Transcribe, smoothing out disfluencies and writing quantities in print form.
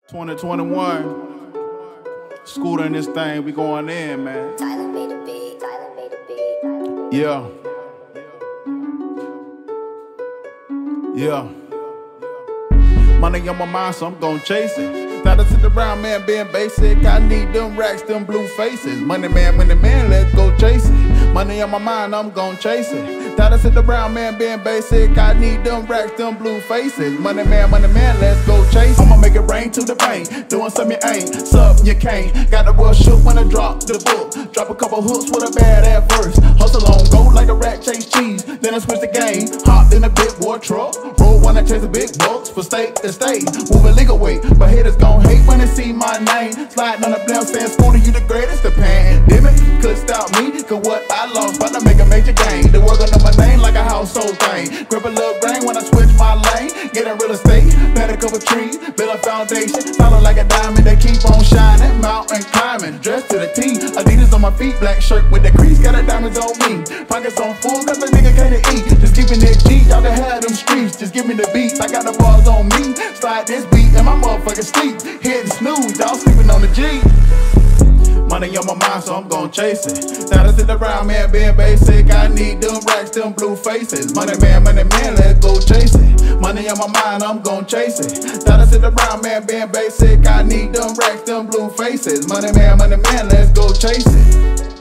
2021, Scooter in this thing, we going in, man. Tyler made a beat, Tyler made a beat. Yeah. Yeah. Money on my mind, so I'm gon' chase it. Gotta sit around, man, being basic. I need them racks, them blue faces. Money man, let's go chase it. Money on my mind, I'm gon' chase it. Gotta sit around, man, being basic. I need them racks, them blue faces. Money man, let's go chase it. I'ma make it rain to the bank. Doing something you ain't, something you can't. Got the real shook when I drop the book. Drop a couple hooks with a bad at first. Hustle on, go like a rat chase cheese. Then I switch the game, hopped in a big boy truck. Roll one that chase the big bucks for state to state. Moving legal weight, but haters gon' hate when they see my name. Sliding on the blimp saying, Scooter, you the greatest. The pandemic could stop me, cause what I lost, but I make a major gain. The world gon' know my name like a household thing. Grip a little grain when I switch my lane. Get in real estate, plant a couple trees, build a foundation. Follow like a diamond, they keep on shining. Mountain climbing, dressed to the T. Adidas on my feet, black shirt with the crease. Got the diamonds on me, pockets on full, cause the nigga can't eat. Just keeping it G, y'all can have them streets. Just give me the beats, I got the bars on me. Slide this beat and my motherfucking sleep. Hitting snooze, y'all sleeping on the G. Money on my mind, so I'm gon' chase it. Gotta sit around, man, being basic. I need them racks, them blue faces. Money man, let's go chase it. Money on my mind, I'm gon' chase it. Gotta sit around, man, being basic. I need them racks, them blue faces. Money man, let's go chase it.